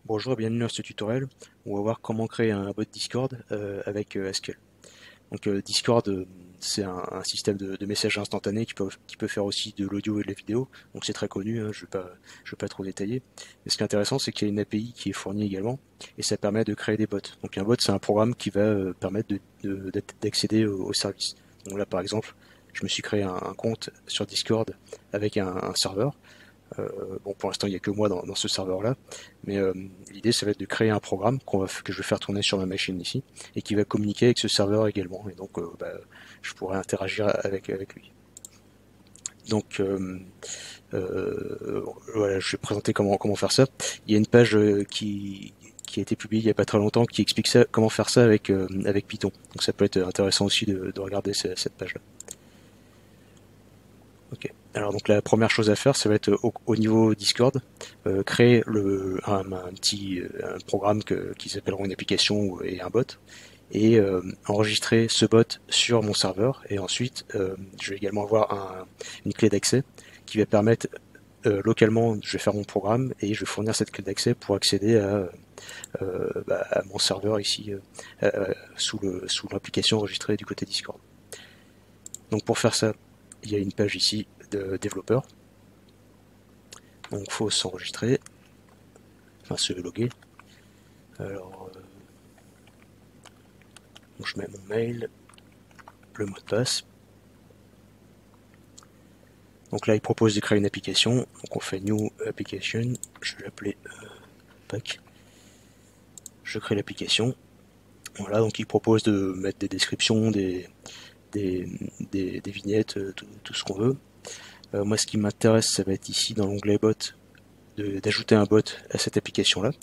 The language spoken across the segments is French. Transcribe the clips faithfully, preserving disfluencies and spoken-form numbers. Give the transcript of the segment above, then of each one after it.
Bonjour et bienvenue dans ce tutoriel. On va voir comment créer un bot Discord euh, avec euh, Haskell. Donc euh, Discord, euh, c'est un, un système de, de messages instantanés qui peut, qui peut faire aussi de l'audio et de la vidéo. Donc c'est très connu, hein, je ne vais pas, je vais pas trop détailler. Mais ce qui est intéressant, c'est qu'il y a une A P I qui est fournie également et ça permet de créer des bots. Donc un bot, c'est un programme qui va euh, permettre de- de- d'accéder au, au service. Donc là, par exemple, je me suis créé un, un compte sur Discord avec un, un serveur. Euh, bon, pour l'instant, il n'y a que moi dans, dans ce serveur-là, mais euh, l'idée, ça va être de créer un programme qu'on va, que je vais faire tourner sur ma machine ici, et qui va communiquer avec ce serveur également, et donc euh, bah, je pourrai interagir avec, avec lui. Donc euh, euh, voilà, je vais présenter comment, comment faire ça. Il y a une page euh, qui, qui a été publiée il n'y a pas très longtemps qui explique ça, comment faire ça avec, euh, avec Python. Donc ça peut être intéressant aussi de, de regarder cette, cette page-là. Ok. Alors donc la première chose à faire, ça va être au, au niveau Discord, euh, créer le, un, un petit un programme que, qu'ils appelleront une application et un bot, et euh, enregistrer ce bot sur mon serveur. Et ensuite, euh, je vais également avoir un, une clé d'accès qui va permettre euh, localement, je vais faire mon programme et je vais fournir cette clé d'accès pour accéder à, euh, bah, à mon serveur ici euh, euh, sous le sous l'application enregistrée du côté Discord. Donc pour faire ça, il y a une page ici de développeur. Donc il faut s'enregistrer, enfin se loguer. Alors euh, donc je mets mon mail, le mot de passe. Donc là il propose de créer une application. Donc on fait new application. Je vais l'appeler euh, pack. Je crée l'application. Voilà, donc il propose de mettre des descriptions, des, des, des, des vignettes, euh, tout, tout ce qu'on veut. Euh, moi ce qui m'intéresse, ça va être ici dans l'onglet bot, d'ajouter un bot à cette application là.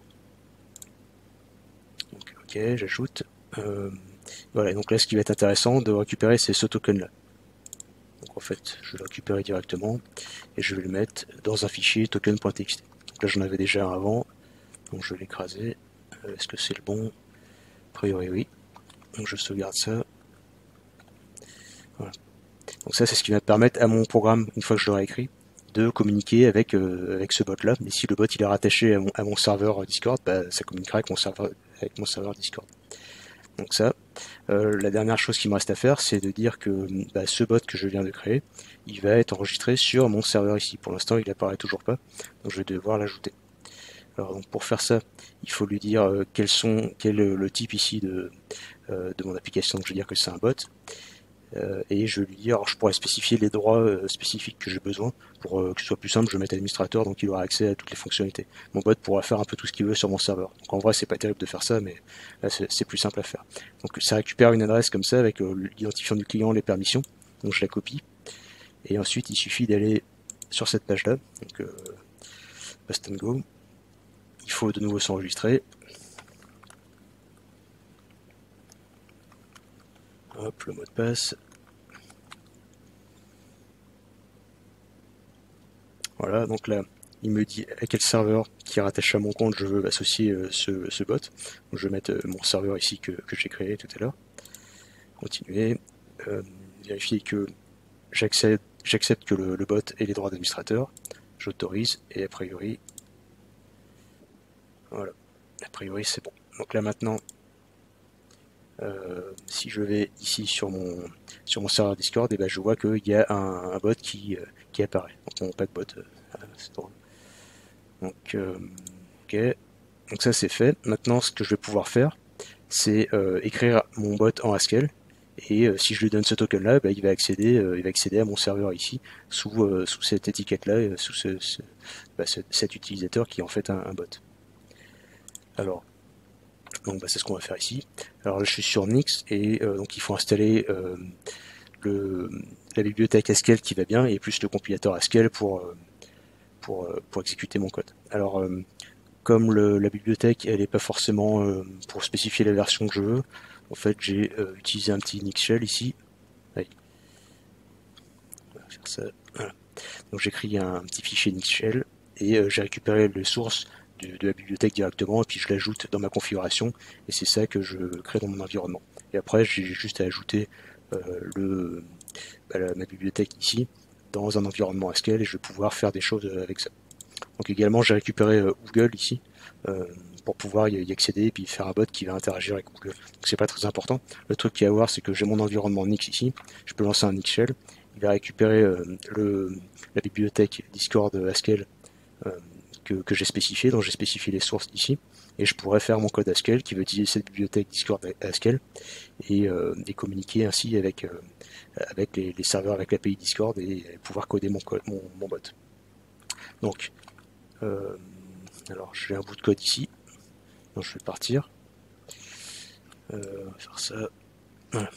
Donc ok, j'ajoute. Euh, voilà, donc là ce qui va être intéressant de récupérer, c'est ce token là. Donc en fait, je vais le récupérer directement et je vais le mettre dans un fichier token.txt. Donc là j'en avais déjà un avant, donc je vais l'écraser. Euh, Est-ce que c'est le bon? A priori oui. Donc je sauvegarde ça. Voilà. Donc ça c'est ce qui va permettre à mon programme, une fois que je l'aurai écrit, de communiquer avec, euh, avec ce bot là. Mais si le bot il est rattaché à mon, à mon serveur Discord, bah, ça communiquera avec mon serveur, avec mon serveur Discord. Donc ça, euh, la dernière chose qui me reste à faire, c'est de dire que bah, ce bot que je viens de créer, il va être enregistré sur mon serveur ici. Pour l'instant, il apparaît toujours pas, donc je vais devoir l'ajouter. Alors donc pour faire ça, il faut lui dire euh, quels sont, quel est le type ici de, euh, de mon application. Donc je vais dire que c'est un bot. Euh, et je vais lui dire, alors je pourrais spécifier les droits euh, spécifiques que j'ai besoin pour euh, que ce soit plus simple. Je vais mettre administrateur, donc il aura accès à toutes les fonctionnalités. Mon bot pourra faire un peu tout ce qu'il veut sur mon serveur. Donc en vrai, c'est pas terrible de faire ça, mais là c'est plus simple à faire. Donc ça récupère une adresse comme ça avec euh, l'identifiant du client, les permissions. Donc je la copie et ensuite il suffit d'aller sur cette page là. Donc euh, Bust and Go. Il faut de nouveau s'enregistrer. Hop, le mot de passe. Voilà, donc là, il me dit à quel serveur qui est rattaché à mon compte je veux associer euh, ce, ce bot. Donc je vais mettre euh, mon serveur ici que, que j'ai créé tout à l'heure. Continuer. Euh, vérifier que j'accepte j'accepte que le, le bot ait les droits d'administrateur. J'autorise et a priori, voilà. A priori c'est bon. Donc là maintenant, euh, si je vais ici sur mon sur mon serveur Discord, et ben je vois qu'il y a un, un bot qui, euh, qui apparaît. Donc mon pack bot, euh, c'est drôle. Donc euh, ok. Donc ça c'est fait. Maintenant ce que je vais pouvoir faire, c'est euh, écrire mon bot en Haskell. Et euh, si je lui donne ce token là, bah, il va accéder, euh, il va accéder à mon serveur ici sous, euh, sous cette étiquette là, euh, sous ce, ce, bah, ce, cet utilisateur qui est en fait un, un bot. Alors donc bah, c'est ce qu'on va faire ici. Alors là, je suis sur Nix et euh, donc il faut installer euh, le, la bibliothèque Haskell qui va bien et plus le compilateur Haskell pour euh, pour, euh, pour exécuter mon code. Alors euh, comme le, la bibliothèque elle n'est pas forcément euh, pour spécifier la version que je veux, en fait j'ai euh, utilisé un petit Nix shell ici. Allez, on va faire ça. Voilà. Donc j'écris un, un petit fichier Nix shell et euh, j'ai récupéré les sources de, de la bibliothèque directement et puis je l'ajoute dans ma configuration et c'est ça que je crée dans mon environnement. Et après j'ai juste à ajouter euh, le, bah, la, ma bibliothèque ici dans un environnement Haskell et je vais pouvoir faire des choses avec ça. Donc également j'ai récupéré euh, Google ici euh, pour pouvoir y accéder et puis faire un bot qui va interagir avec Google. Donc c'est pas très important. Le truc qu'il y a à voir, c'est que j'ai mon environnement Nix ici. Je peux lancer un Nix Shell. Il va récupérer euh, le, la bibliothèque Discord Haskell euh, que, que j'ai spécifié, dont j'ai spécifié les sources ici. Et je pourrais faire mon code Haskell qui va utiliser cette bibliothèque Discord Haskell et, euh, et communiquer ainsi avec, euh, avec les, les serveurs, avec l'A P I Discord et pouvoir coder mon, code, mon, mon bot. Donc, euh, alors j'ai un bout de code ici. Donc je vais partir. Euh, on va faire ça. Voilà.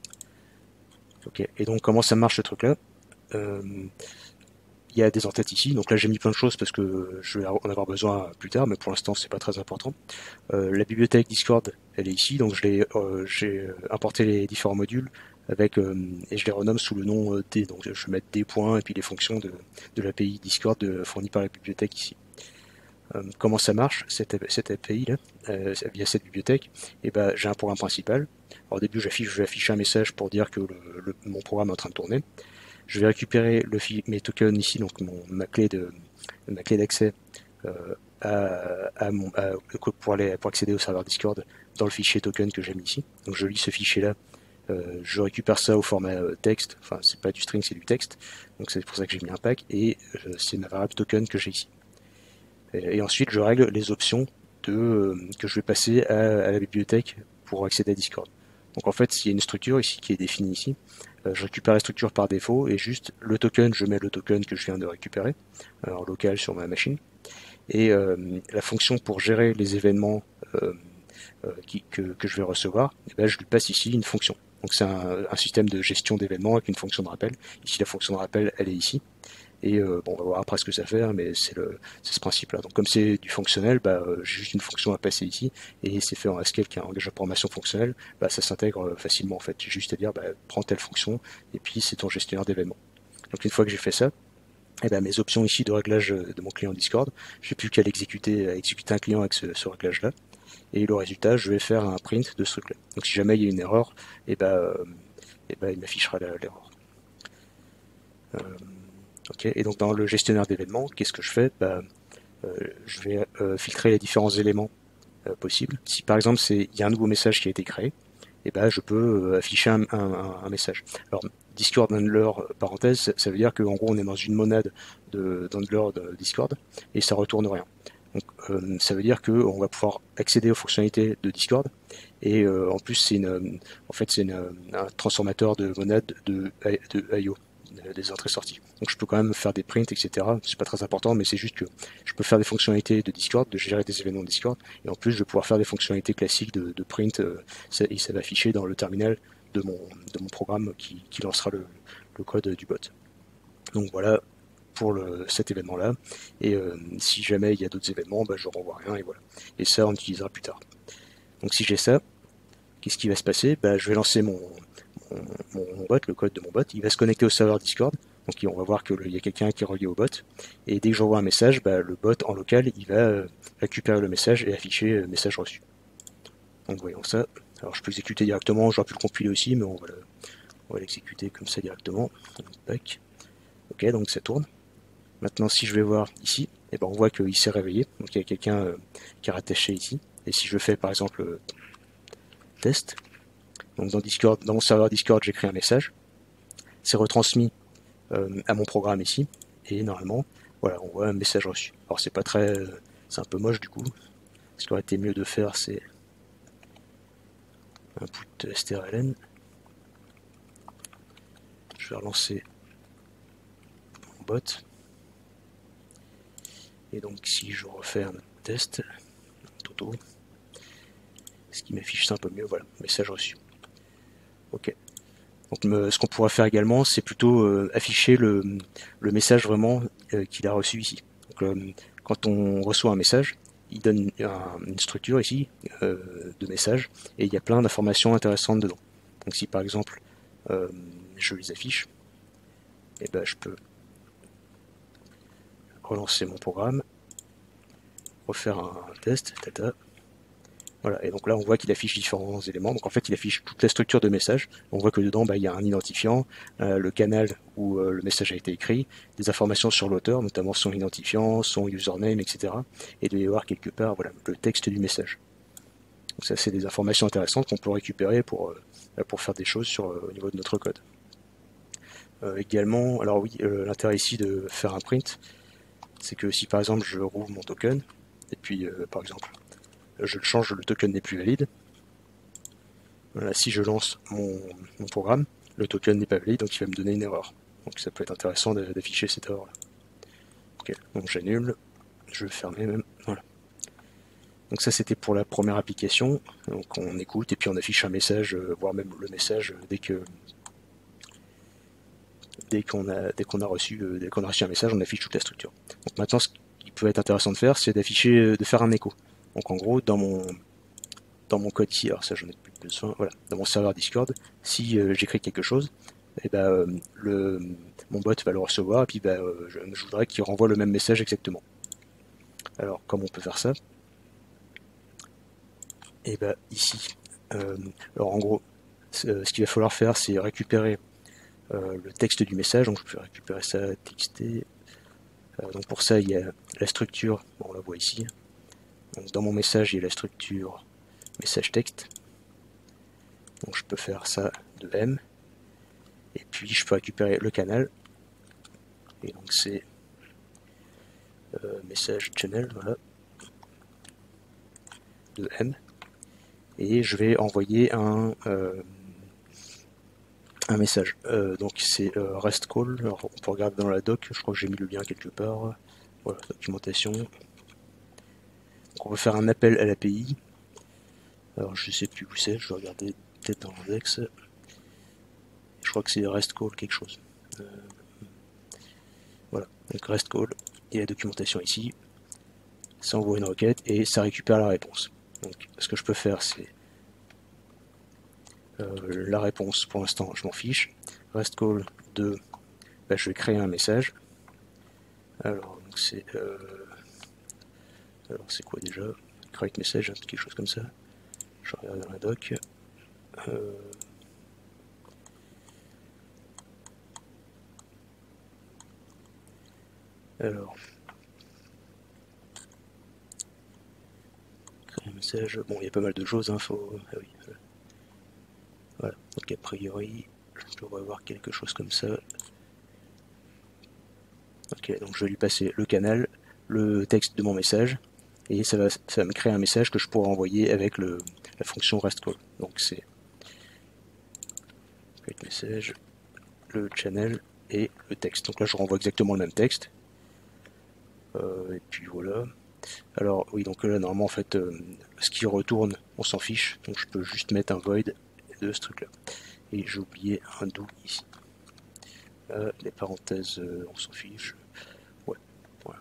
Ok. Et donc comment ça marche ce truc là? euh, Il y a des entêtes ici, donc là j'ai mis plein de choses parce que je vais en avoir besoin plus tard, mais pour l'instant c'est pas très important. Euh, la bibliothèque Discord, elle est ici, donc je l'ai, euh, j'ai importé les différents modules avec euh, et je les renomme sous le nom euh, D. Donc je vais mettre des points et puis les fonctions de, de l'A P I Discord de, fournies par la bibliothèque ici. Euh, comment ça marche cette, cette A P I là euh, via cette bibliothèque? Et ben j'ai un programme principal. Alors, au début j'affiche, je vais afficher un message pour dire que le, le, mon programme est en train de tourner. Je vais récupérer le mes tokens ici, donc mon, ma clé de ma clé d'accès euh, à, à mon, à, pour, aller, pour accéder au serveur Discord dans le fichier token que j'ai mis ici. Donc je lis ce fichier là, euh, je récupère ça au format euh, texte, enfin c'est pas du string c'est du texte, donc c'est pour ça que j'ai mis un pack, et euh, c'est ma variable token que j'ai ici. Et, et ensuite je règle les options de, euh, que je vais passer à, à la bibliothèque pour accéder à Discord. Donc en fait, il y a une structure ici qui est définie ici. Euh, je récupère la structure par défaut et juste le token, je mets le token que je viens de récupérer euh, en local sur ma machine. Et euh, la fonction pour gérer les événements euh, euh, qui, que, que je vais recevoir, eh ben, je lui passe ici une fonction. Donc c'est un, un système de gestion d'événements avec une fonction de rappel. Ici la fonction de rappel, elle est ici. Et euh, bon, on va voir après ce que ça fait, hein, mais c'est ce principe-là. Donc comme c'est du fonctionnel, bah, euh, j'ai juste une fonction à passer ici, et c'est fait en Haskell qui a un langage de programmation fonctionnel, bah, ça s'intègre facilement en fait. J'ai juste à dire, bah, prends telle fonction, et puis c'est ton gestionnaire d'événements. Donc une fois que j'ai fait ça, et ben mes options ici de réglage de mon client Discord, j'ai plus qu'à l'exécuter, à exécuter un client avec ce, ce réglage-là, et le résultat, je vais faire un print de ce truc-là. Donc si jamais il y a une erreur, et ben, euh, et ben il m'affichera l'erreur. Euh, ok, et donc dans le gestionnaire d'événements, qu'est-ce que je fais? Bah, euh, je vais euh, filtrer les différents éléments euh, possibles. Si par exemple il y a un nouveau message qui a été créé, et ben je peux euh, afficher un, un, un, message. Alors Discord handler parenthèse, ça veut dire qu'en gros on est dans une monade de d'handler de Discord et ça retourne rien. Donc euh, ça veut dire qu'on va pouvoir accéder aux fonctionnalités de Discord et euh, en plus c'est une en fait c'est un transformateur de monade de, de I O, des entrées-sorties. Donc je peux quand même faire des prints, et cetera. C'est pas très important, mais c'est juste que je peux faire des fonctionnalités de Discord, de gérer des événements de Discord, et en plus je vais pouvoir faire des fonctionnalités classiques de, de print, euh, ça, et ça va afficher dans le terminal de mon, de mon programme qui, qui lancera le, le code du bot. Donc voilà pour le, cet événement-là, et euh, si jamais il y a d'autres événements, bah, je renvoie rien, et voilà. Et ça, on utilisera plus tard. Donc si j'ai ça, qu'est-ce qui va se passer? Bah, je vais lancer mon, mon, mon bot, le code de mon bot, il va se connecter au serveur Discord, donc on va voir qu'il y a quelqu'un qui est relié au bot, et dès que j'envoie un message, bah, le bot en local, il va euh, récupérer le message et afficher le message reçu. Donc voyons ça. Alors je peux exécuter directement, j'aurais pu le compiler aussi, mais on va, le, on va l'exécuter comme ça directement. Back. Ok, donc ça tourne. Maintenant, si je vais voir ici, eh ben, on voit qu'il s'est réveillé, donc il y a quelqu'un euh, qui est rattaché ici. Et si je fais par exemple euh, test, donc dans Discord, dans mon serveur Discord, j'écris un message, c'est retransmis euh, à mon programme ici, et normalement, voilà, on voit un message reçu. Alors c'est pas très, euh, c'est un peu moche du coup. Ce qui aurait été mieux de faire, c'est input strln. Je vais relancer mon bot. Et donc si je refais un test, Toto, ce qui m'affiche ça un peu mieux, voilà, message reçu. Ok. Donc me, ce qu'on pourra faire également, c'est plutôt euh, afficher le, le message vraiment euh, qu'il a reçu ici. Donc, euh, quand on reçoit un message, il donne un, une structure ici euh, de message et il y a plein d'informations intéressantes dedans. Donc si par exemple euh, je les affiche, et ben je peux relancer mon programme, refaire un test, tata. Voilà, et donc là on voit qu'il affiche différents éléments. Donc en fait il affiche toute la structure de message. On voit que dedans bah, il y a un identifiant, euh, le canal où euh, le message a été écrit, des informations sur l'auteur, notamment son identifiant, son username, et cetera. Et il doit y avoir quelque part voilà, le texte du message. Donc ça c'est des informations intéressantes qu'on peut récupérer pour, euh, pour faire des choses sur, euh, au niveau de notre code. Euh, également, alors oui, euh, l'intérêt ici de faire un print, c'est que si par exemple je rouvre mon token, et puis euh, par exemple je le change, le token n'est plus valide. Voilà, si je lance mon, mon programme, le token n'est pas valide, donc il va me donner une erreur. Donc ça peut être intéressant d'afficher cette erreur-là. Ok, donc j'annule, je vais fermer même. Voilà. Donc ça c'était pour la première application. Donc on écoute et puis on affiche un message, euh, voire même le message dès que dès qu'on a dès qu'on a reçu euh, dès qu'on a reçu un message, on affiche toute la structure. Donc maintenant ce qui peut être intéressant de faire, c'est d'afficher, de faire un écho. Donc en gros dans mon dans mon code ici, alors ça j'en ai plus besoin, voilà, dans mon serveur Discord, si euh, j'écris quelque chose, et ben euh, le mon bot va le recevoir et puis ben, euh, je, je voudrais qu'il renvoie le même message exactement. Alors comment on peut faire ça? Et ben ici, euh, alors en gros, ce qu'il va falloir faire, c'est récupérer euh, le texte du message. Donc je peux récupérer ça, txt. Euh, donc pour ça, il y a la structure, bon, on la voit ici. Donc dans mon message, il y a la structure message texte. Donc je peux faire ça de M. Et puis je peux récupérer le canal. Et donc c'est euh, message channel, voilà, de M. Et je vais envoyer un, euh, un message. Euh, donc c'est euh, REST call. Alors, on peut regarder dans la doc, je crois que j'ai mis le lien quelque part. Voilà, documentation. Donc on peut faire un appel à l'A P I. Alors je sais plus où c'est, je vais regarder peut-être dans l'index. Je crois que c'est REST call quelque chose. Euh, voilà, donc REST call, et la documentation ici. Ça envoie une requête et ça récupère la réponse. Donc ce que je peux faire, c'est euh, la réponse, pour l'instant je m'en fiche. REST call deux, bah, je vais créer un message. Alors c'est euh, alors c'est quoi déjà? Create message, quelque chose comme ça. Je regarde dans la doc. Euh, alors créer un message. Bon, il y a pas mal de choses. Hein, faut... ah oui, voilà. Voilà. Donc a priori, je devrais avoir quelque chose comme ça. Ok, donc je vais lui passer le canal, le texte de mon message, et ça va, ça va me créer un message que je pourrai envoyer avec le, la fonction REST call. Donc c'est create message, le channel et le texte. Donc là je renvoie exactement le même texte. Euh, et puis voilà. Alors oui, donc là normalement en fait euh, ce qui retourne, on s'en fiche. Donc je peux juste mettre un void de ce truc là. Et j'ai oublié un do ici. Euh, les parenthèses, euh, on s'en fiche. Ouais, voilà.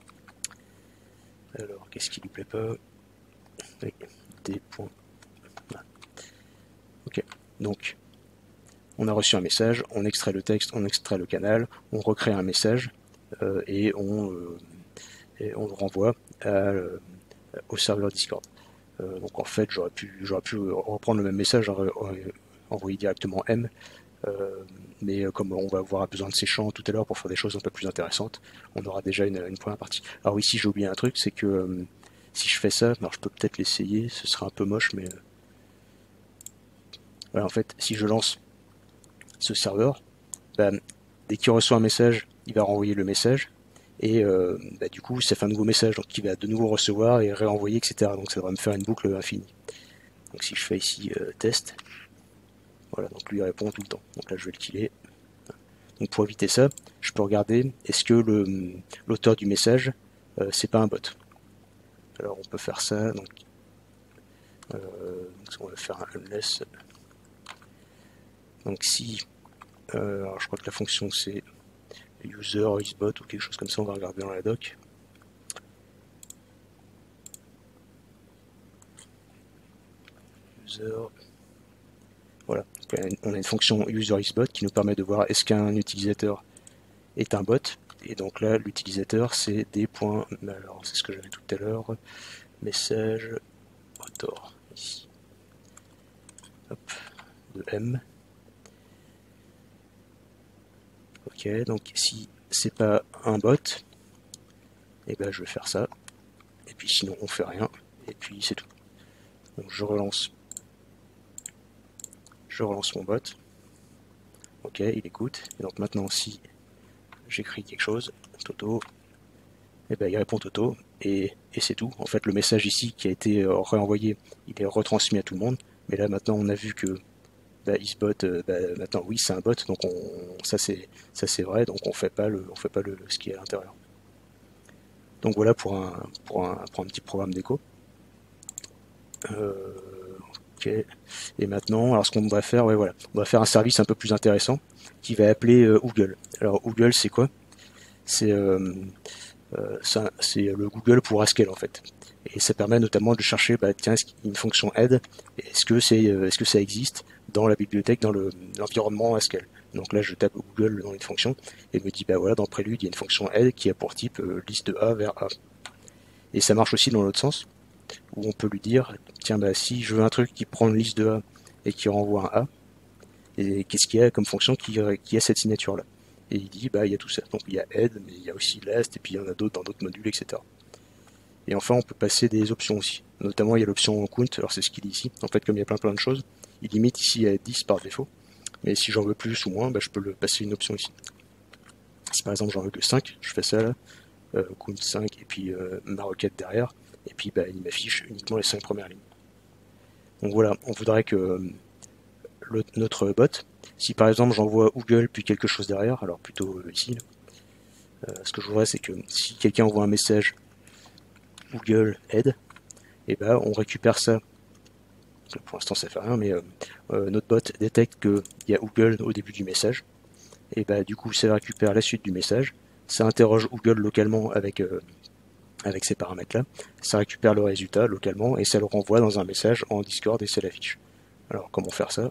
Alors qu'est-ce qui lui plaît pas? Oui, des points. Voilà. Ok, donc on a reçu un message, on extrait le texte, on extrait le canal, on recrée un message euh, et, on, euh, et on le renvoie à, euh, au serveur Discord. Euh, donc en fait j'aurais pu, j'aurais pu reprendre le même message, envoyer directement M, euh, mais comme on va avoir besoin de ces champs tout à l'heure pour faire des choses un peu plus intéressantes, on aura déjà une, une première partie. Alors ici j'ai oublié un truc, c'est que euh, si je fais ça, alors je peux peut-être l'essayer, ce sera un peu moche, mais euh, voilà, en fait si je lance ce serveur, bah, dès qu'il reçoit un message, il va renvoyer le message, et euh, bah, du coup ça fait un nouveau message, donc il va de nouveau recevoir et réenvoyer, et cetera. Donc ça devrait me faire une boucle infinie. Donc si je fais ici euh, test, voilà, donc lui il répond tout le temps. Donc là je vais le killer. Donc pour éviter ça, je peux regarder est-ce que le l'auteur du message euh, c'est pas un bot. Alors on peut faire ça. Donc, euh, donc on va faire un unless. Donc si, euh, alors je crois que la fonction c'est user isBot ou quelque chose comme ça, on va regarder dans la doc. User. Voilà, donc on a une fonction user isBot qui nous permet de voir est-ce qu'un utilisateur est un bot. Et donc là, l'utilisateur c'est des points. Alors c'est ce que j'avais tout à l'heure. Message. distributor ici. Hop, de M. Ok, donc si c'est pas un bot, et ben je vais faire ça. Et puis sinon on fait rien. Et puis c'est tout. Donc je relance. Je relance mon bot. Ok, il écoute. Et donc maintenant si j'écris quelque chose, Toto, et ben il répond Toto. Et, et c'est tout. En fait le message ici qui a été réenvoyé, il est retransmis à tout le monde. Mais là maintenant on a vu que bah, isbot, euh, bah, maintenant oui c'est un bot, donc on, ça c'est ça c'est vrai, donc on fait pas le on fait pas le ce qui est à l'intérieur. Donc voilà pour un pour un pour un petit programme d'écho. Euh, ok. Et maintenant, alors ce qu'on devrait faire, ouais voilà, on va faire un service un peu plus intéressant qui va appeler euh, Google. Alors Google c'est quoi? C'est euh, euh, c'est le Google pour Haskell en fait. Et ça permet notamment de chercher, bah, tiens, une fonction add, est-ce que, c'est, euh, est-ce que ça existe dans la bibliothèque, dans le, l'environnement Haskell. Donc là, je tape Google dans une fonction et me dit, bah voilà, dans Prélude, il y a une fonction add qui a pour type euh, liste de A vers A. Et ça marche aussi dans l'autre sens, où on peut lui dire, tiens, bah si je veux un truc qui prend une liste de A et qui renvoie un A, et qu'est-ce qu'il y a comme fonction qui, qui a cette signature-là? Et il dit, bah il y a tout ça. Donc il y a add, mais il y a aussi last, et puis il y en a d'autres dans d'autres modules, et cetera. Et enfin, on peut passer des options aussi. Notamment, il y a l'option count, alors c'est ce qu'il dit ici. En fait, comme il y a plein plein de choses, il limite ici à dix par défaut. Mais si j'en veux plus ou moins, bah, je peux le passer une option ici. Si par exemple j'en veux que cinq, je fais ça là, euh, count cinq, et puis euh, ma requête derrière, et puis bah, il m'affiche uniquement les cinq premières lignes. Donc voilà, on voudrait que euh, le, notre bot, si par exemple j'envoie Google puis quelque chose derrière, alors plutôt euh, ici, là, euh, ce que je voudrais c'est que si quelqu'un envoie un message Google aide, et ben on récupère ça. Pour l'instant ça fait rien, mais euh, euh, notre bot détecte qu'il y a Google au début du message, et bah du coup ça récupère la suite du message, ça interroge Google localement avec, euh, avec ces paramètres là, ça récupère le résultat localement et ça le renvoie dans un message en Discord et ça l'affiche. Alors comment faire ça?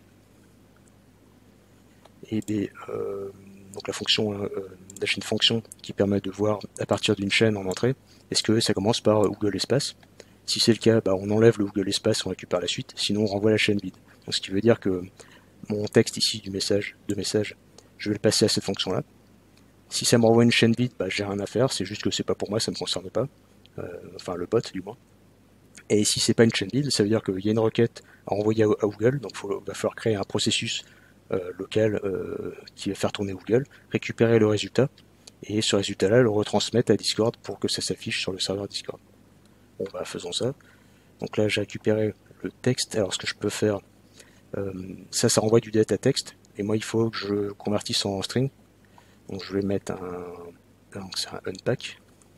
Et bien, euh, donc la fonction, euh, la chaîne fonction qui permet de voir à partir d'une chaîne en entrée, est-ce que ça commence par Google espace? Si c'est le cas, bah, on enlève le Google espace, on récupère la suite, sinon on renvoie la chaîne vide. Donc, ce qui veut dire que mon texte ici du message, de message, je vais le passer à cette fonction-là. Si ça me renvoie une chaîne vide, bah, j'ai rien à faire, c'est juste que c'est pas pour moi, ça me concerne pas. Euh, enfin, le bot, du moins. Et si c'est pas une chaîne vide, ça veut dire qu'il y a une requête à envoyer à, à Google, donc il va falloir créer un processus euh, local euh, qui va faire tourner Google, récupérer le résultat, et ce résultat-là, le retransmettre à Discord pour que ça s'affiche sur le serveur Discord. Bon, bah, faisons ça. Donc là, j'ai récupéré le texte. Alors, ce que je peux faire, euh, ça, ça renvoie du data texte. Et moi, il faut que je convertisse en string. Donc, je vais mettre un, donc c'est un unpack.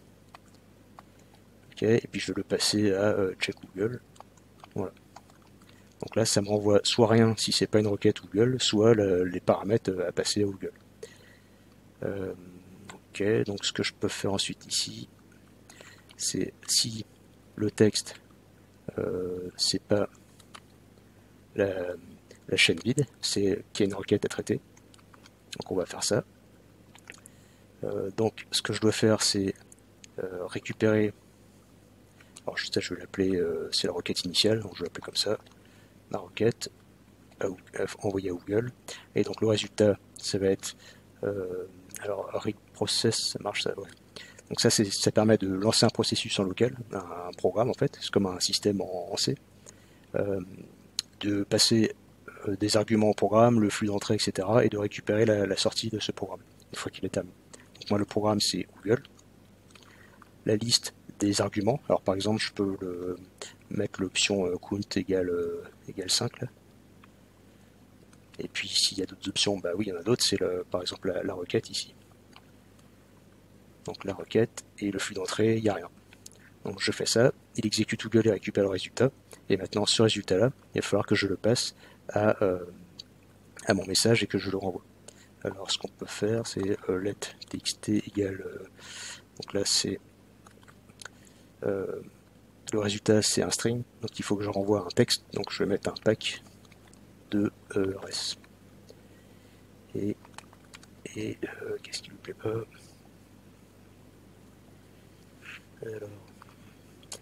Ok, et puis je vais le passer à euh, check Google. Voilà. Donc là, ça me renvoie soit rien si c'est pas une requête Google, soit le, les paramètres à passer à Google. Euh, ok, donc ce que je peux faire ensuite ici, c'est si le texte euh, c'est pas la, la chaîne vide, c'est qu'il y a une requête à traiter. Donc on va faire ça. Euh, donc ce que je dois faire, c'est euh, récupérer. Alors juste ça, je vais l'appeler, euh, c'est la requête initiale, donc je vais l'appeler comme ça, ma requête à, à, envoyée à Google. Et donc le résultat, ça va être, euh, alors read process, ça marche ça, ouais. Donc ça, ça permet de lancer un processus en local, un, un programme en fait, c'est comme un système en, en C, euh, de passer euh, des arguments au programme, le flux d'entrée, et cetera, et de récupérer la, la sortie de ce programme une fois qu'il est terminé. Donc moi, le programme, c'est Google. La liste des arguments, alors par exemple, je peux le, mettre l'option euh, count égale, euh, égale cinq, là. Et puis s'il y a d'autres options, bah oui, il y en a d'autres, c'est par exemple la, la requête ici. Donc la requête et le flux d'entrée, il n'y a rien. Donc je fais ça, il exécute Google et récupère le résultat. Et maintenant, ce résultat-là, il va falloir que je le passe à, euh, à mon message et que je le renvoie. Alors ce qu'on peut faire, c'est euh, let txt égale, euh, donc là c'est euh, le résultat c'est un string, donc il faut que je renvoie un texte, donc je vais mettre un pack de euh, res. Et, et euh, qu'est-ce qui lui plaît pas? Alors,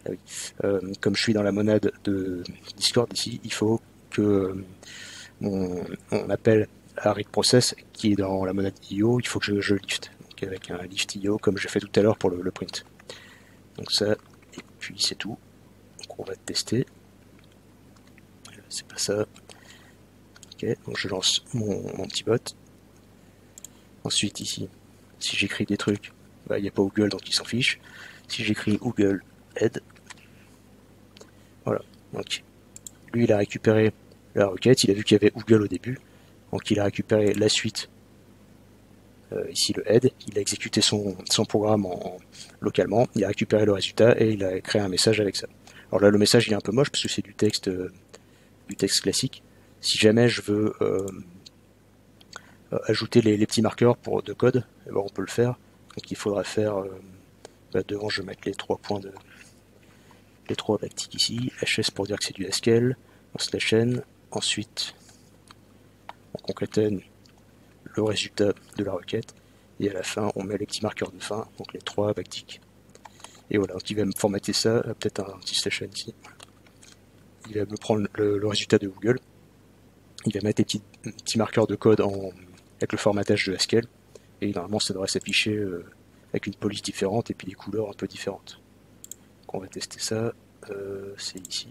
Ah oui. Euh, comme je suis dans la monade de Discord ici, il faut que mon, mon appel à read process qui est dans la monade I O, il faut que je, je lift. Donc avec un lift I O comme j'ai fait tout à l'heure pour le, le print. Donc ça, et puis c'est tout. Donc on va tester. C'est pas ça. Ok, donc je lance mon, mon petit bot. Ensuite ici, si j'écris des trucs, bah, il n'y a pas Google donc il s'en fiche. Si j'écris Google Aid, voilà. Donc lui il a récupéré la requête, il a vu qu'il y avait Google au début, donc il a récupéré la suite, euh, ici le head, il a exécuté son, son programme en, en, localement, il a récupéré le résultat et il a créé un message avec ça. Alors là le message il est un peu moche parce que c'est du texte, euh, du texte classique. Si jamais je veux euh, ajouter les, les petits marqueurs pour de code, eh ben on peut le faire. Donc il faudra faire, euh, bah devant je vais mettre les trois points de les trois backticks ici, H S pour dire que c'est du Haskell, on slash n, ensuite on concatène le résultat de la requête, et à la fin on met les petits marqueurs de fin, donc les trois backticks. Et voilà, donc il va me formater ça, peut-être un petit slash n ici. Il va me prendre le, le résultat de Google, il va mettre les petits, petits marqueurs de code en, avec le formatage de Haskell, et normalement ça devrait s'afficher euh, avec une police différente et puis des couleurs un peu différentes. Donc on va tester ça, euh, c'est ici.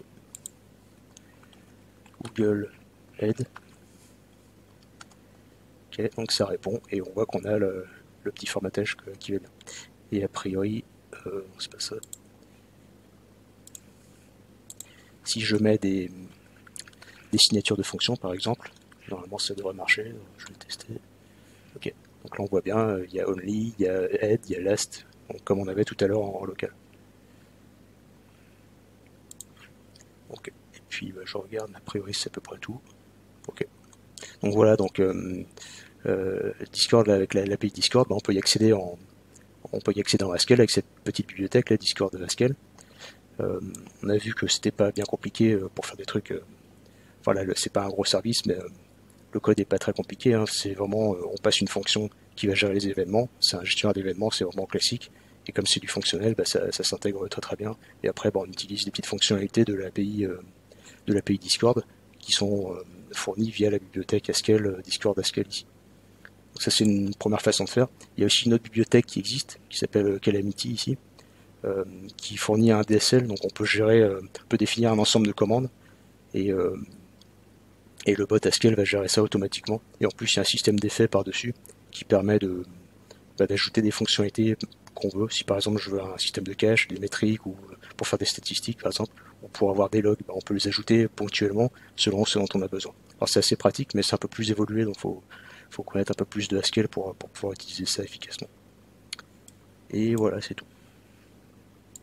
Google Aid. Ok, donc ça répond et on voit qu'on a le, le petit formatage que, qui va bien. Et a priori, euh, c'est pas ça. Si je mets des, des signatures de fonctions par exemple, normalement ça devrait marcher, je vais tester. Ok, donc là on voit bien, il y a only, il y a add, il y a last, donc comme on avait tout à l'heure en, en local. Ok, et puis bah, je regarde, a priori c'est à peu près tout. Ok, donc voilà, donc euh, euh, Discord avec l'A P I Discord, bah, on peut y accéder en on peut y accéder en Haskell avec cette petite bibliothèque, la Discord de Haskell. Euh, on a vu que c'était pas bien compliqué pour faire des trucs. Euh, voilà, c'est pas un gros service, mais euh, le code est pas très compliqué. Hein, c'est vraiment, euh, on passe une fonction qui va gérer les événements. C'est un gestionnaire d'événements, c'est vraiment classique. Et comme c'est du fonctionnel, bah, ça, ça s'intègre très très bien. Et après, bah, on utilise les petites fonctionnalités de l'A P I euh, de l'A P I Discord qui sont euh, fournies via la bibliothèque Haskell, euh, Discord Haskell ici. Donc ça c'est une première façon de faire. Il y a aussi une autre bibliothèque qui existe, qui s'appelle Calamity ici, euh, qui fournit un D S L, donc on peut gérer, euh, on peut définir un ensemble de commandes, et, euh, et le bot Haskell va gérer ça automatiquement. Et en plus il y a un système d'effets par-dessus qui permet de, bah, d'ajouter des fonctionnalités qu'on veut. Si par exemple je veux un système de cache, des métriques, ou pour faire des statistiques par exemple, ou pour avoir des logs, bah, on peut les ajouter ponctuellement selon ce dont on a besoin. Alors c'est assez pratique, mais c'est un peu plus évolué, donc faut faut connaître un peu plus de Haskell pour, pour pouvoir utiliser ça efficacement. Et voilà, c'est tout.